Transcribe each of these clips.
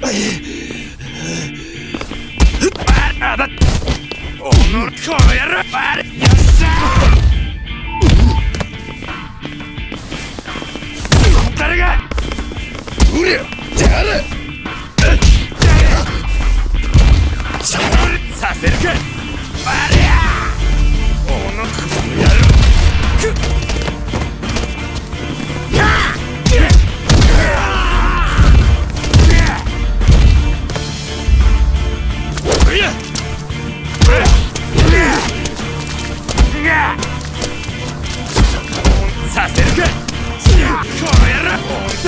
おのこの野郎。よっしゃー。誰がうりゃ誰させるか。ありゃおのこの野郎。させるか。この野郎。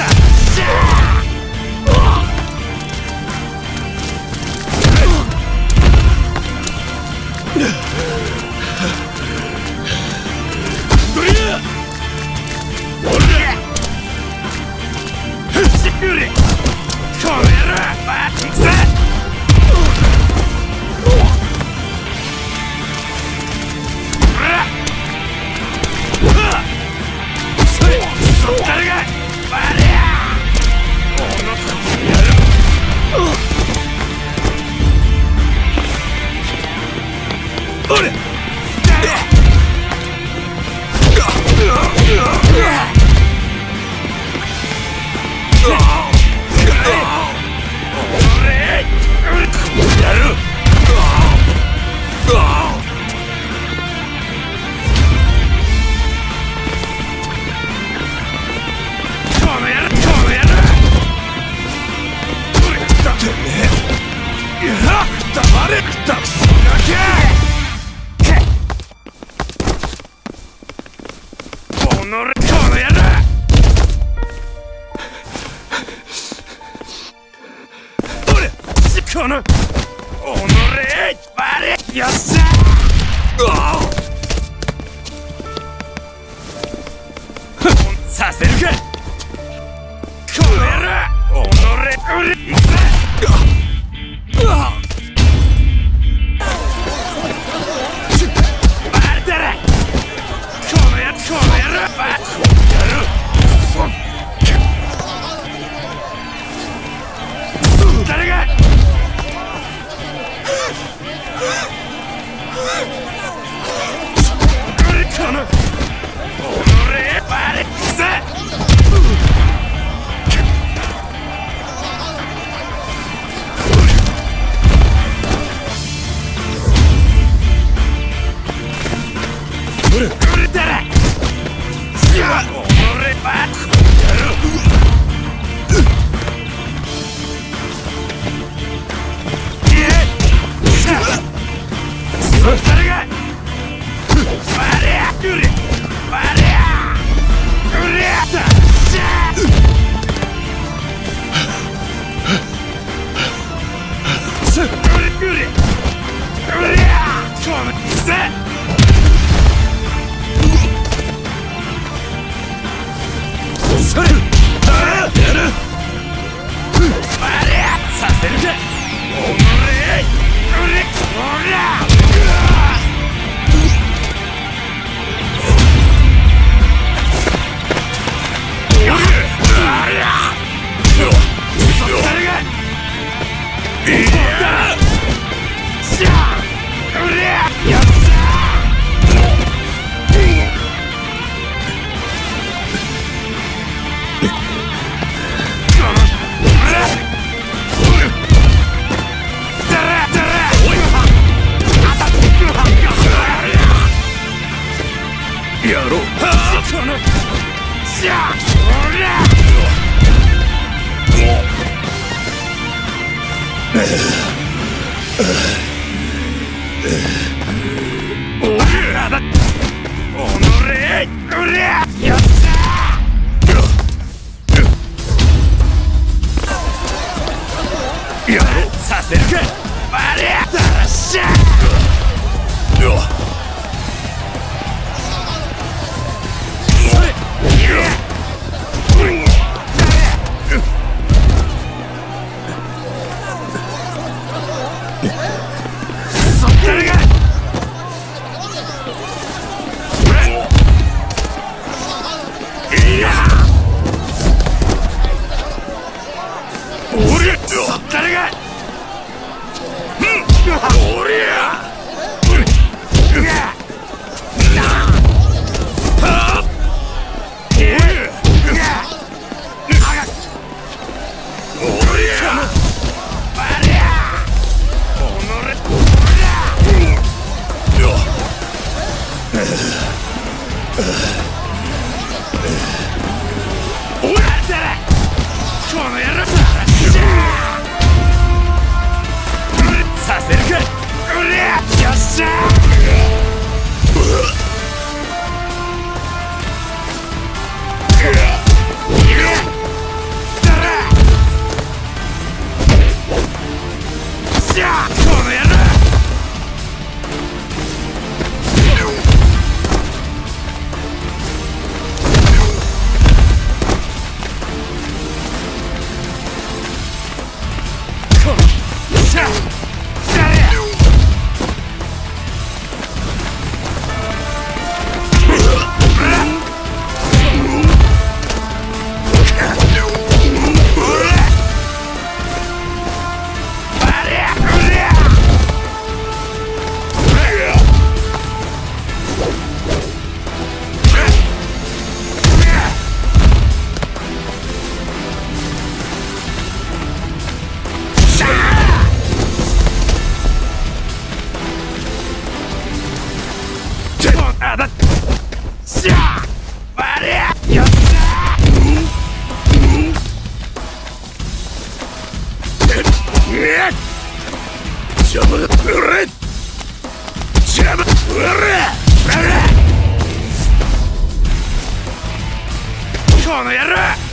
このおのれバレよっしゃさせるか。この野郎おのれうれいくぜ。バレたらこの野郎バレ誰がこのおのれバレくぜ。うれたらおのれバレ誰がバレやうれバレやうれやだしゃうれうれうれやこのくせそれやるバレやさせるか。おのれうれおらやろうこのしゃあおらおのれうれよっしゃやろうさせるか。バレやだらっしゃ誰が誰がおりゃさせるか。うりゃよっしゃこの野郎